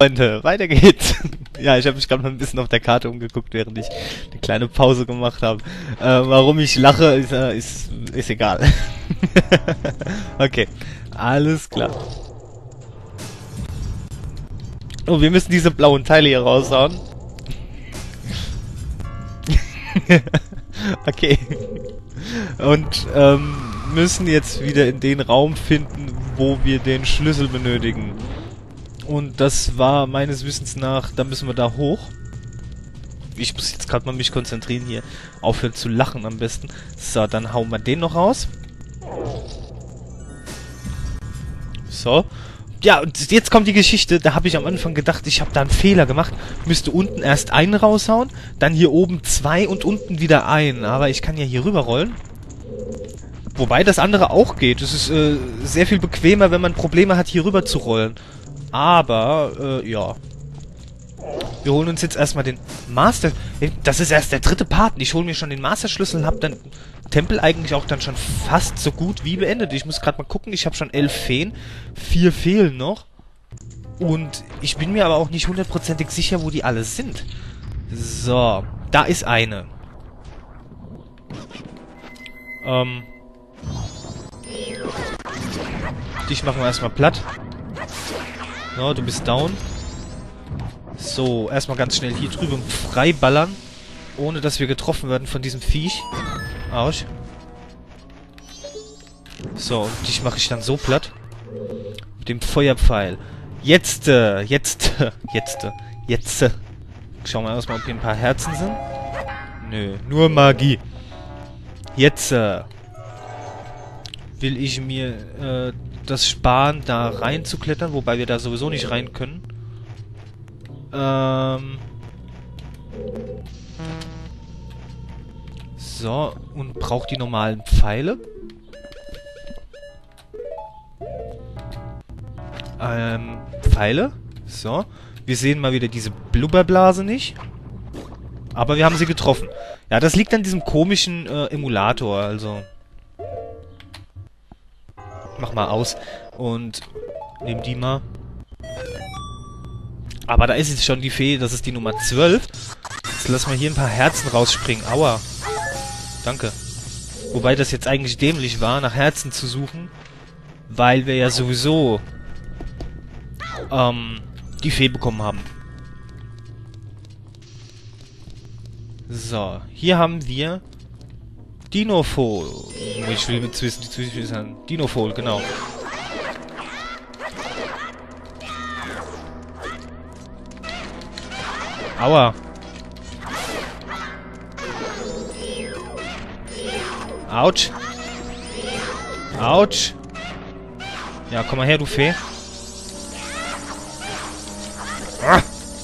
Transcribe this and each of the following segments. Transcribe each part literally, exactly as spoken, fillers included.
Freunde, weiter geht's. Ja, ich habe mich gerade mal ein bisschen auf der Karte umgeguckt, während ich eine kleine Pause gemacht habe. Äh, warum ich lache, ist, äh, ist, ist egal. Okay, alles klar. Oh, wir müssen diese blauen Teile hier raushauen. Okay. Und ähm, müssen jetzt wieder in den Raum finden, wo wir den Schlüssel benötigen. Und das war meines Wissens nach, da müssen wir da hoch. Ich muss jetzt gerade mal mich konzentrieren hier. Aufhören zu lachen am besten. So, dann hauen wir den noch raus. So. Ja, und jetzt kommt die Geschichte. Da habe ich am Anfang gedacht, ich habe da einen Fehler gemacht. Müsste unten erst einen raushauen, dann hier oben zwei und unten wieder einen. Aber ich kann ja hier rüber rollen. Wobei das andere auch geht. Es ist äh, sehr viel bequemer, wenn man Probleme hat, hier rüber zu rollen. Aber, äh, ja. Wir holen uns jetzt erstmal den Master... Das ist erst der dritte Part. Ich hole mir schon den Master-Schlüssel und habe dann Tempel eigentlich auch dann schon fast so gut wie beendet. Ich muss gerade mal gucken. Ich habe schon elf Feen. Vier fehlen noch. Und ich bin mir aber auch nicht hundertprozentig sicher, wo die alle sind. So. Da ist eine. Ähm... Dich machen wir erstmal platt. So, du bist down. So, erstmal ganz schnell hier drüben freiballern. Ohne dass wir getroffen werden von diesem Viech. Autsch. So, und dich mache ich dann so platt. Mit dem Feuerpfeil. Jetzt, äh, jetzt, äh, jetzt, äh, jetzt. Äh. Schauen wir erstmal, ob hier ein paar Herzen sind. Nö, nur Magie. Jetzt, äh, will ich mir, äh, das sparen, da rein zu klettern, wobei wir da sowieso nicht rein können. Ähm. So, und braucht die normalen Pfeile. Ähm, Pfeile. So. Wir sehen mal wieder diese Blubberblase nicht. Aber wir haben sie getroffen. Ja, das liegt an diesem komischen äh, Emulator, also... Mach mal aus und nehm die mal. Aber da ist jetzt schon die Fee, das ist die Nummer zwölf. Jetzt lassen wir hier ein paar Herzen rausspringen. Aua. Danke. Wobei das jetzt eigentlich dämlich war, nach Herzen zu suchen. Weil wir ja sowieso ähm, die Fee bekommen haben. So, hier haben wir Dinofol. Ich will mit wissen, die wissen. Dinofol, genau. Aua. Autsch. Autsch. Ja, komm mal her, du Fee. Ah.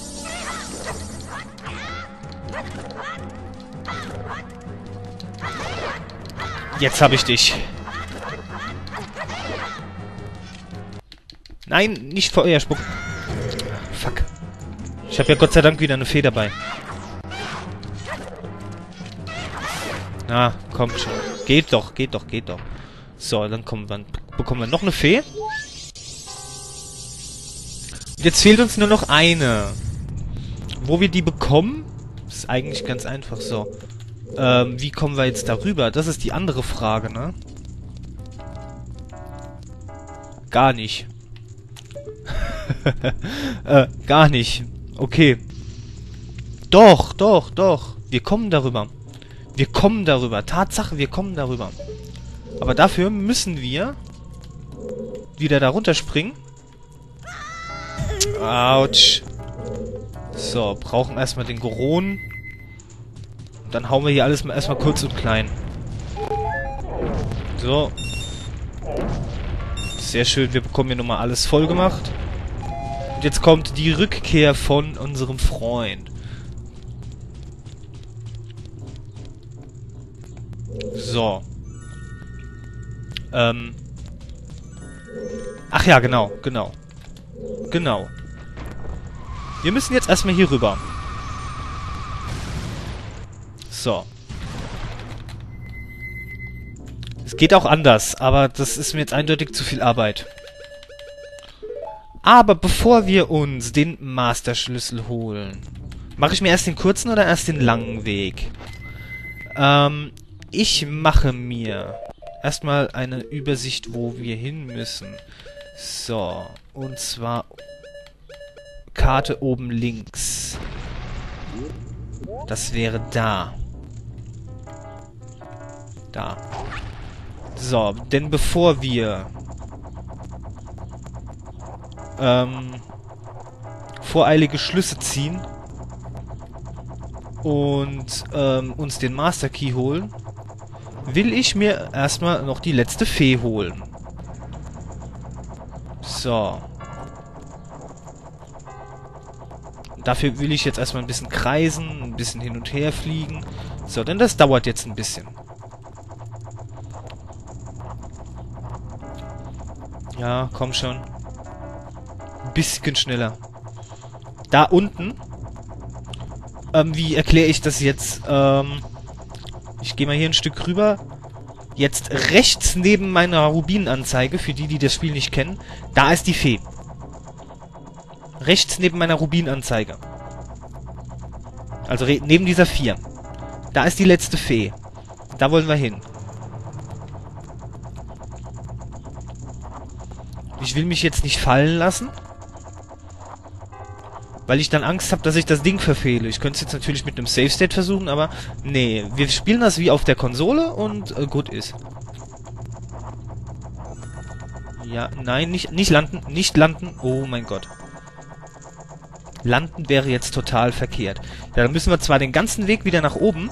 Jetzt habe ich dich. Nein, nicht Feuer spucken. Fuck. Ich habe ja Gott sei Dank wieder eine Fee dabei. Na, komm schon. Geht doch, geht doch, geht doch. So, dann kommen wir, bekommen wir noch eine Fee. Und jetzt fehlt uns nur noch eine. Wo wir die bekommen, ist eigentlich ganz einfach so. Ähm, wie kommen wir jetzt darüber? Das ist die andere Frage, ne? Gar nicht. äh, gar nicht. Okay. Doch, doch, doch. Wir kommen darüber. Wir kommen darüber. Tatsache, wir kommen darüber. Aber dafür müssen wir wieder da runterspringen. Autsch. So, brauchen erstmal den Goron. Dann hauen wir hier alles mal erstmal kurz und klein. So. Sehr schön, wir bekommen hier nochmal alles voll gemacht. Und jetzt kommt die Rückkehr von unserem Freund. So. Ähm. Ach ja, genau, genau. Genau. Wir müssen jetzt erstmal hier rüber. So. Es geht auch anders, aber das ist mir jetzt eindeutig zu viel Arbeit. Aber bevor wir uns den Master-Schlüssel holen, mache ich mir erst den kurzen oder erst den langen Weg? Ähm, ich mache mir erstmal eine Übersicht, wo wir hin müssen. So, und zwar Karte oben links. Das wäre da. Da. So, denn bevor wir ähm, voreilige Schlüsse ziehen und ähm, uns den Master Key holen, will ich mir erstmal noch die letzte Fee holen. So. Dafür will ich jetzt erstmal ein bisschen kreisen, ein bisschen hin und her fliegen. So, denn das dauert jetzt ein bisschen. Ja, komm schon. Ein bisschen schneller. Da unten. Ähm, wie erkläre ich das jetzt? Ähm, ich gehe mal hier ein Stück rüber. Jetzt rechts neben meiner Rubinanzeige, für die, die das Spiel nicht kennen, da ist die Fee. Rechts neben meiner Rubinanzeige. Also neben dieser vier. Da ist die letzte Fee. Da wollen wir hin. Ich will mich jetzt nicht fallen lassen, weil ich dann Angst habe, dass ich das Ding verfehle. Ich könnte es jetzt natürlich mit einem Save State versuchen, aber nee, wir spielen das wie auf der Konsole und äh, gut ist. Ja, nein, nicht, nicht landen, nicht landen. Oh mein Gott. Landen wäre jetzt total verkehrt. Ja, dann müssen wir zwar den ganzen Weg wieder nach oben,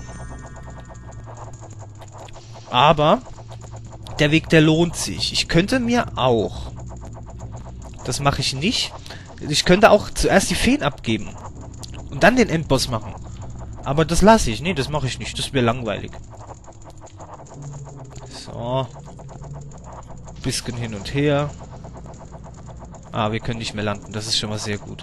aber der Weg, der lohnt sich. Ich könnte mir auch... Das mache ich nicht. Ich könnte auch zuerst die Feen abgeben. Und dann den Endboss machen. Aber das lasse ich. Nee, das mache ich nicht. Das wäre langweilig. So. Bisschen hin und her. Ah, wir können nicht mehr landen. Das ist schon mal sehr gut.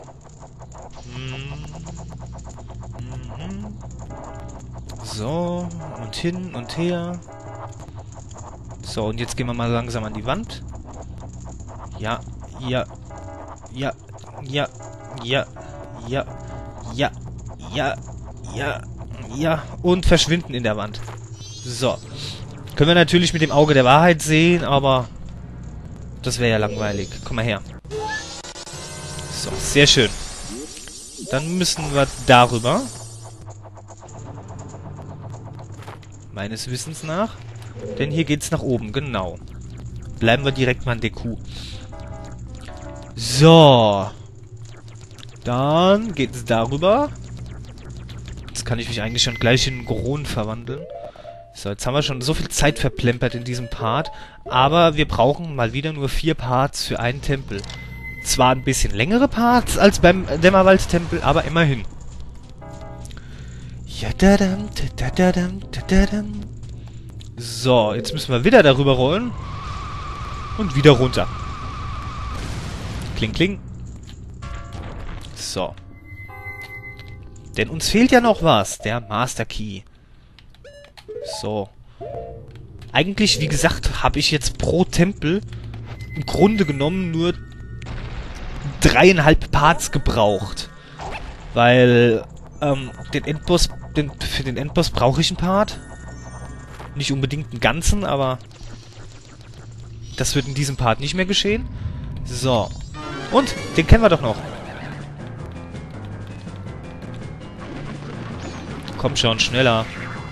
Mhm. So. Und hin und her. So, und jetzt gehen wir mal langsam an die Wand. Ja. Ja, ja, ja, ja, ja, ja, ja, ja, ja, und verschwinden in der Wand. So. Können wir natürlich mit dem Auge der Wahrheit sehen, aber das wäre ja langweilig. Komm mal her. So, sehr schön. Dann müssen wir darüber. Meines Wissens nach. Denn hier geht's nach oben, genau. Bleiben wir direkt mal an Deku. So. Dann geht es darüber. Jetzt kann ich mich eigentlich schon gleich in Goron verwandeln. So, jetzt haben wir schon so viel Zeit verplempert in diesem Part. Aber wir brauchen mal wieder nur vier Parts für einen Tempel. Zwar ein bisschen längere Parts als beim Dämmerwald-Tempel, aber immerhin. Ja, dadam, dadam, dadam. So, jetzt müssen wir wieder darüber rollen. Und wieder runter. Kling, kling. So. Denn uns fehlt ja noch was. Der Master Key. So. Eigentlich, wie gesagt, habe ich jetzt pro Tempel im Grunde genommen nur dreieinhalb Parts gebraucht. Weil, ähm, den Endboss, den, für den Endboss brauche ich einen Part. Nicht unbedingt einen ganzen, aber das wird in diesem Part nicht mehr geschehen. So. Und, den kennen wir doch noch. Komm schon, schneller.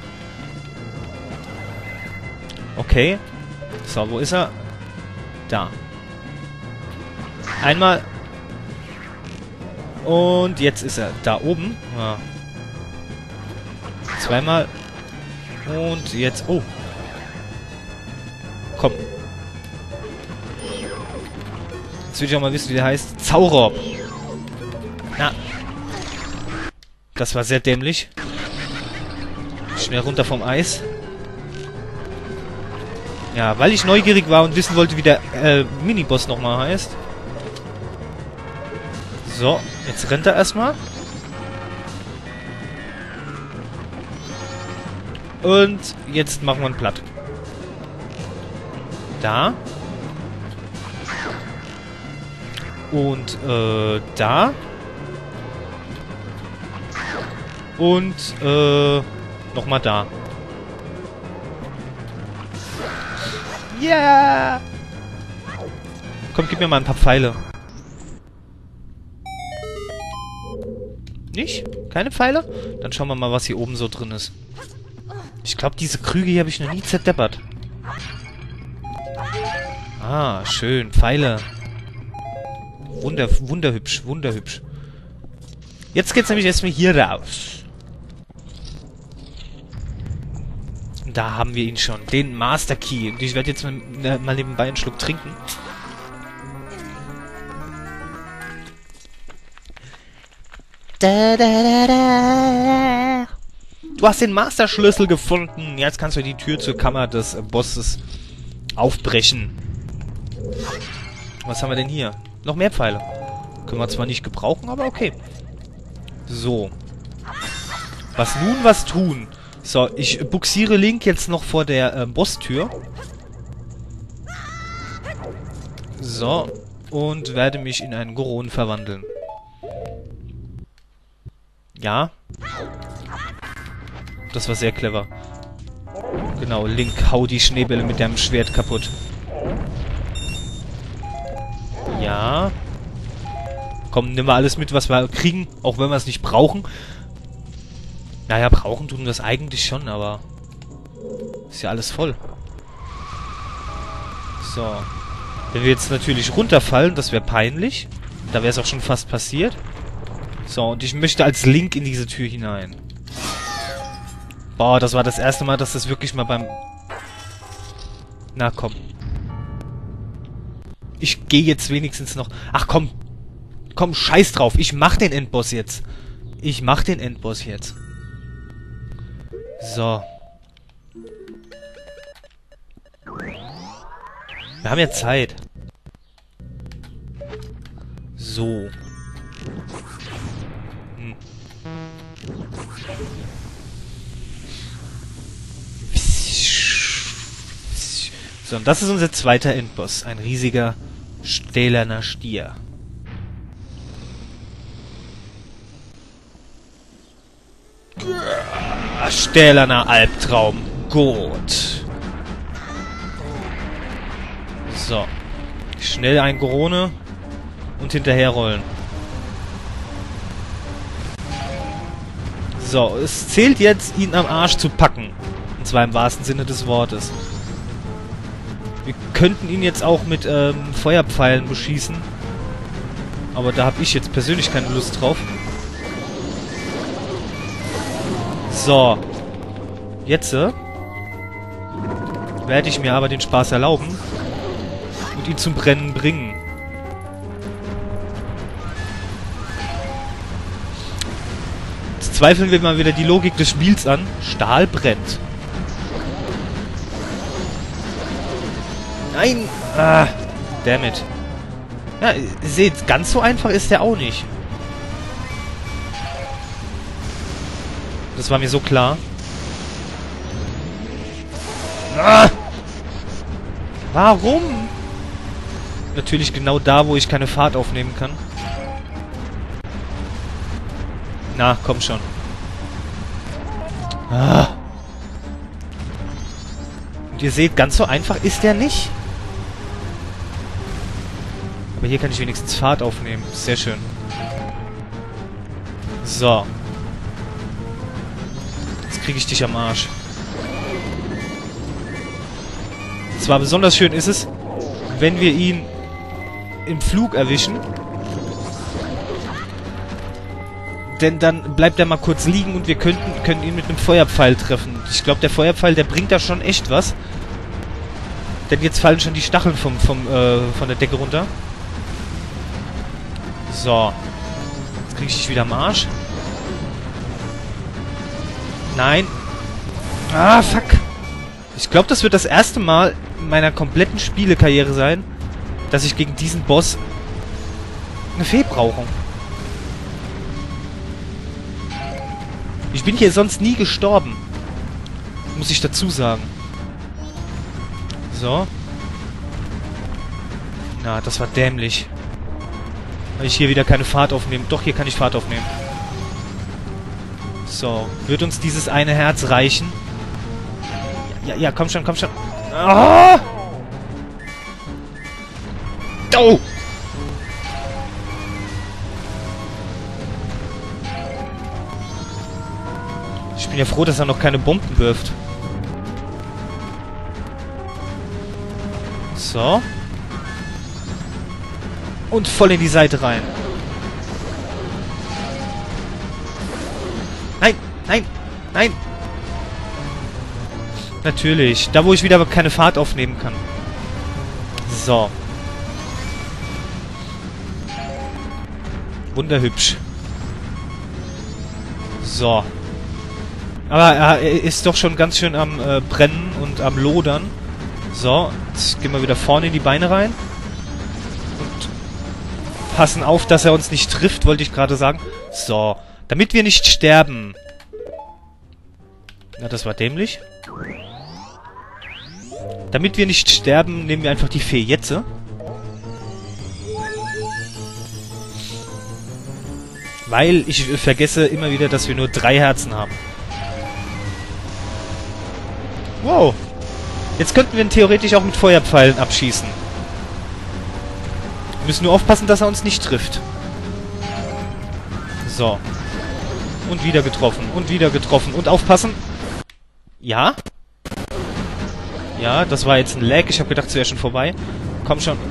Okay. So, wo ist er? Da. Einmal. Und jetzt ist er da oben. Ja. Zweimal. Und jetzt... Oh. Komm. Jetzt will ich auch mal wissen, wie der heißt. Zaurob. Na. Das war sehr dämlich. Schnell runter vom Eis. Ja, weil ich neugierig war und wissen wollte, wie der äh, Miniboss nochmal heißt. So, jetzt rennt er erstmal. Und jetzt machen wir einen platt. Da. Und, äh, da. Und, äh, nochmal da. Yeah! Komm, gib mir mal ein paar Pfeile. Nicht? Keine Pfeile? Dann schauen wir mal, was hier oben so drin ist. Ich glaube, diese Krüge hier habe ich noch nie zerdeppert. Ah, schön. Pfeile. Wunder, wunderhübsch, wunderhübsch. Jetzt geht's nämlich erstmal hier raus. Da haben wir ihn schon. Den Master Key. Und ich werde jetzt mal, mal nebenbei einen Schluck trinken. Da, da, da, da. Du hast den Master-Schlüssel gefunden. Jetzt kannst du die Tür zur Kammer des äh, Bosses aufbrechen. Was haben wir denn hier? Noch mehr Pfeile. Können wir zwar nicht gebrauchen, aber okay. So. Was nun, was tun? So, ich buxiere Link jetzt noch vor der äh, Bosstür. So. Und werde mich in einen Goron verwandeln. Ja. Das war sehr clever. Genau, Link, hau die Schneebälle mit deinem Schwert kaputt. Ja. Komm, nimm mal alles mit, was wir kriegen, auch wenn wir es nicht brauchen. Naja, brauchen tun wir es eigentlich schon, aber ist ja alles voll. So. Wenn wir jetzt natürlich runterfallen, das wäre peinlich. Da wäre es auch schon fast passiert. So, und ich möchte als Link in diese Tür hinein. Boah, das war das erste Mal, dass das wirklich mal beim... Na, komm. Ich gehe jetzt wenigstens noch... Ach, komm. Komm, scheiß drauf. Ich mach den Endboss jetzt. Ich mach den Endboss jetzt. So. Wir haben ja Zeit. So. Hm. So, und das ist unser zweiter Endboss. Ein riesiger, stählerner Stier. Stählerner Albtraum. Gut. So. Schnell ein Gorone und hinterherrollen. So, es zählt jetzt, ihn am Arsch zu packen. Und zwar im wahrsten Sinne des Wortes. Wir könnten ihn jetzt auch mit ähm, Feuerpfeilen beschießen. Aber da habe ich jetzt persönlich keine Lust drauf. So. Jetzt äh, werde ich mir aber den Spaß erlauben und ihn zum Brennen bringen. Jetzt zweifeln wir mal wieder die Logik des Spiels an. Stahl brennt. Nein! Ah, dammit. Ja, ihr seht, ganz so einfach ist der auch nicht. Das war mir so klar. Ah! Warum? Natürlich genau da, wo ich keine Fahrt aufnehmen kann. Na, komm schon. Ah. Und ihr seht, ganz so einfach ist der nicht. Aber hier kann ich wenigstens Fahrt aufnehmen. Sehr schön. So. Jetzt kriege ich dich am Arsch. Zwar besonders schön ist es, wenn wir ihn im Flug erwischen. Denn dann bleibt er mal kurz liegen und wir könnten, können ihn mit einem Feuerpfeil treffen. Ich glaube, der Feuerpfeil, der bringt da schon echt was. Denn jetzt fallen schon die Stacheln vom, vom, äh, von der Decke runter. So. Jetzt kriege ich dich wieder am Arsch. Nein. Ah, fuck. Ich glaube, das wird das erste Mal in meiner kompletten Spielekarriere sein, dass ich gegen diesen Boss eine Fee brauche. Ich bin hier sonst nie gestorben. Muss ich dazu sagen. So. Na, das war dämlich. Weil ich hier wieder keine Fahrt aufnehme. Doch, hier kann ich Fahrt aufnehmen. So, wird uns dieses eine Herz reichen? Ja, ja, ja, komm schon, komm schon. Ah! Oh! Ich bin ja froh, dass er noch keine Bomben wirft. So. Und voll in die Seite rein. Nein, nein, nein. Natürlich. Da, wo ich wieder aber keine Fahrt aufnehmen kann. So. Wunderhübsch. So. Aber er ist doch schon ganz schön am äh, Brennen und am Lodern. So. Jetzt gehen wir wieder vorne in die Beine rein. Und passen auf, dass er uns nicht trifft, wollte ich gerade sagen. So. Damit wir nicht sterben. Na, das war dämlich. Damit wir nicht sterben, nehmen wir einfach die Fee jetzt. Weil ich vergesse immer wieder, dass wir nur drei Herzen haben. Wow. Jetzt könnten wir ihn theoretisch auch mit Feuerpfeilen abschießen. Wir müssen nur aufpassen, dass er uns nicht trifft. So. Und wieder getroffen. Und wieder getroffen. Und aufpassen. Ja. Ja, das war jetzt ein Lag. Ich habe gedacht, es wäre schon vorbei. Komm schon.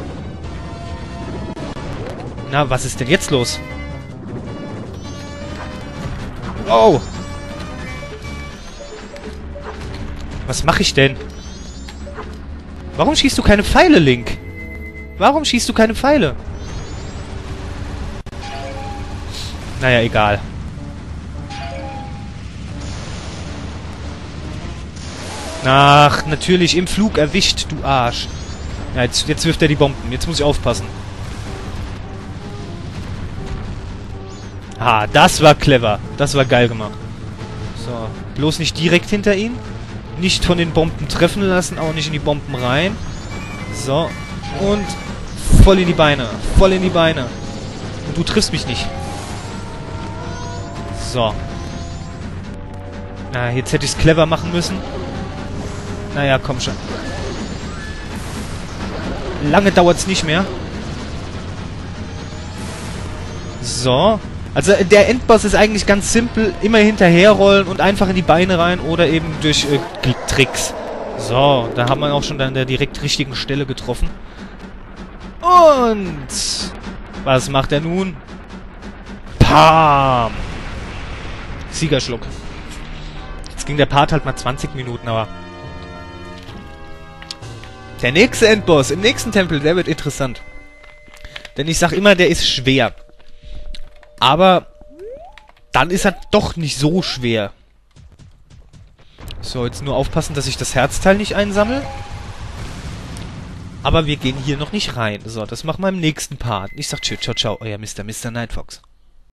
Na, was ist denn jetzt los? Oh! Was mache ich denn? Warum schießt du keine Pfeile, Link? Warum schießt du keine Pfeile? Naja, egal. Ach, natürlich, im Flug erwischt, du Arsch. Ja, jetzt, jetzt wirft er die Bomben. Jetzt muss ich aufpassen. Ah, das war clever. Das war geil gemacht. So, bloß nicht direkt hinter ihn. Nicht von den Bomben treffen lassen, auch nicht in die Bomben rein. So, und voll in die Beine. Voll in die Beine. Und du triffst mich nicht. So. Na, jetzt hätte ich es clever machen müssen. Naja, komm schon. Lange dauert es nicht mehr. So. Also der Endboss ist eigentlich ganz simpel. Immer hinterherrollen und einfach in die Beine rein oder eben durch äh, Tricks. So, da haben wir auch schon an der direkt richtigen Stelle getroffen. Und was macht er nun? Pam! Siegerschluck. Jetzt ging der Part halt mal zwanzig Minuten, aber der nächste Endboss im nächsten Tempel, der wird interessant. Denn ich sag immer, der ist schwer. Aber dann ist er doch nicht so schwer. So, jetzt nur aufpassen, dass ich das Herzteil nicht einsammle. Aber wir gehen hier noch nicht rein. So, das machen wir im nächsten Part. Ich sag tschüss, ciao, ciao, euer Mister Mister Nightfox.